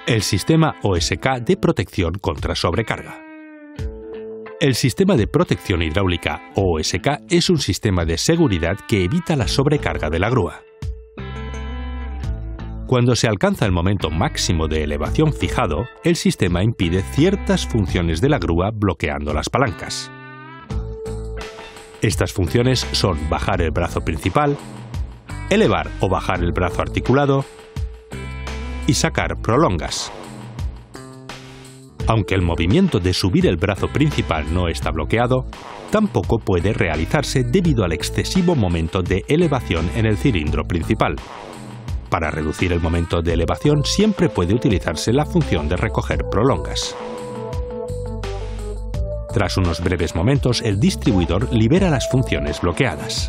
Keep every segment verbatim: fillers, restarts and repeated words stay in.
El sistema O S K de protección contra sobrecarga. El sistema de protección hidráulica O S K es un sistema de seguridad que evita la sobrecarga de la grúa. Cuando se alcanza el momento máximo de elevación fijado, el sistema impide ciertas funciones de la grúa bloqueando las palancas. Estas funciones son bajar el brazo principal, elevar o bajar el brazo articulado y sacar prolongas. Aunque el movimiento de subir el brazo principal no está bloqueado, tampoco puede realizarse debido al excesivo momento de elevación en el cilindro principal. Para reducir el momento de elevación siempre puede utilizarse la función de recoger prolongas. Tras unos breves momentos, el distribuidor libera las funciones bloqueadas.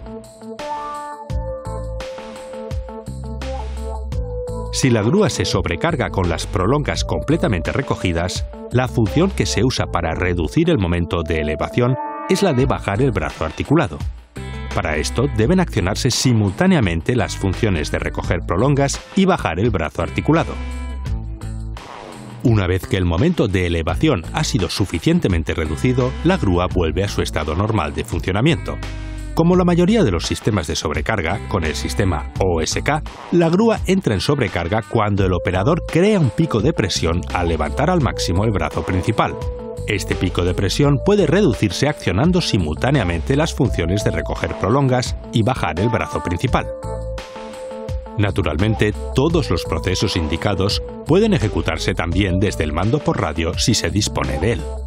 Si la grúa se sobrecarga con las prolongas completamente recogidas, la función que se usa para reducir el momento de elevación es la de bajar el brazo articulado. Para esto deben accionarse simultáneamente las funciones de recoger prolongas y bajar el brazo articulado. Una vez que el momento de elevación ha sido suficientemente reducido, la grúa vuelve a su estado normal de funcionamiento. Como la mayoría de los sistemas de sobrecarga, con el sistema O S K, la grúa entra en sobrecarga cuando el operador crea un pico de presión al levantar al máximo el brazo principal. Este pico de presión puede reducirse accionando simultáneamente las funciones de recoger prolongas y bajar el brazo principal. Naturalmente, todos los procesos indicados pueden ejecutarse también desde el mando por radio si se dispone de él.